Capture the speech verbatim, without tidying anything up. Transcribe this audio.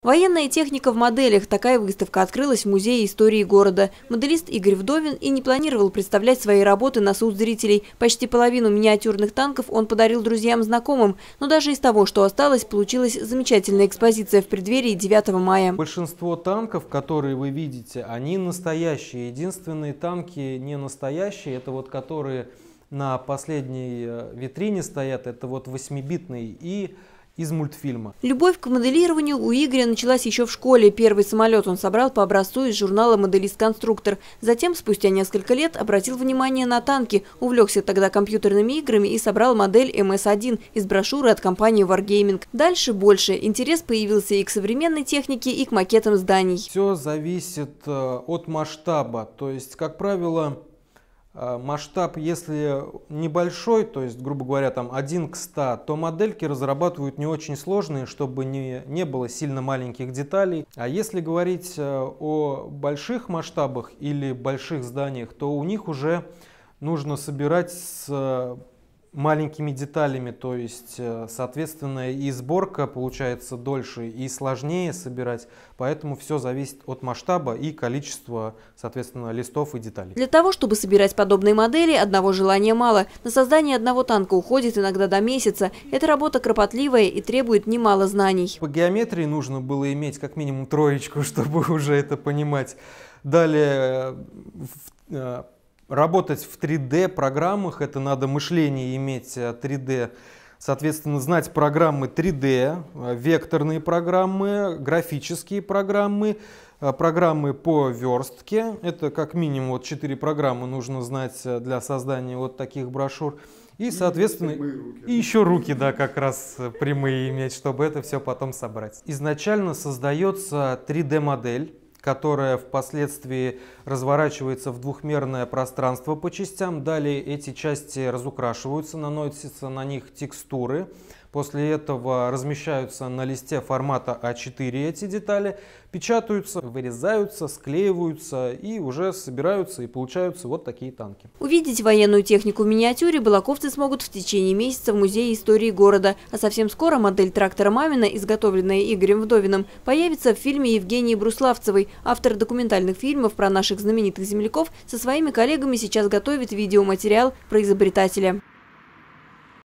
Военная техника в моделях. Такая выставка открылась в Музее истории города. Моделист Игорь Вдовин и не планировал представлять свои работы на суд зрителей. Почти половину миниатюрных танков он подарил друзьям-знакомым. Но даже из того, что осталось, получилась замечательная экспозиция в преддверии девятого мая. Большинство танков, которые вы видите, они настоящие. Единственные танки не настоящие, это вот которые на последней витрине стоят, это вот восьмибитные и из мультфильма. Любовь к моделированию у Игоря началась еще в школе. Первый самолет он собрал по образцу из журнала «Моделист-конструктор». Затем, спустя несколько лет, обратил внимание на танки, увлекся тогда компьютерными играми и собрал модель эм эс один из брошюры от компании Wargaming. Дальше больше. Интерес появился и к современной технике, и к макетам зданий. Все зависит от масштаба. То есть, как правило, масштаб, если небольшой, то есть, грубо говоря, там один к ста, то модельки разрабатывают не очень сложные, чтобы не, не было сильно маленьких деталей. А если говорить о больших масштабах или больших зданиях, то у них уже нужно собирать с маленькими деталями, то есть, соответственно, и сборка получается дольше и сложнее собирать, поэтому все зависит от масштаба и количества, соответственно, листов и деталей. Для того, чтобы собирать подобные модели, одного желания мало. На создание одного танка уходит иногда до месяца. Эта работа кропотливая и требует немало знаний. По геометрии нужно было иметь как минимум троечку, чтобы уже это понимать. Далее работать в три дэ программах, это надо мышление иметь три дэ, соответственно, знать программы три дэ, векторные программы, графические программы, программы по верстке. Это как минимум вот четыре программы нужно знать для создания вот таких брошюр. И, соответственно, и еще руки, да, как раз прямые иметь, чтобы это все потом собрать. Изначально создается три дэ модель, которая впоследствии разворачивается в двухмерное пространство по частям. Далее эти части разукрашиваются, наносятся на них текстуры. После этого размещаются на листе формата а четыре эти детали, печатаются, вырезаются, склеиваются и уже собираются и получаются вот такие танки. Увидеть военную технику в миниатюре балаковцы смогут в течение месяца в Музее истории города. А совсем скоро модель трактора «Мамина», изготовленная Игорем Вдовиным, появится в фильме Евгении Бруславцевой. Автор документальных фильмов про наших знаменитых земляков со своими коллегами сейчас готовит видеоматериал про изобретателя.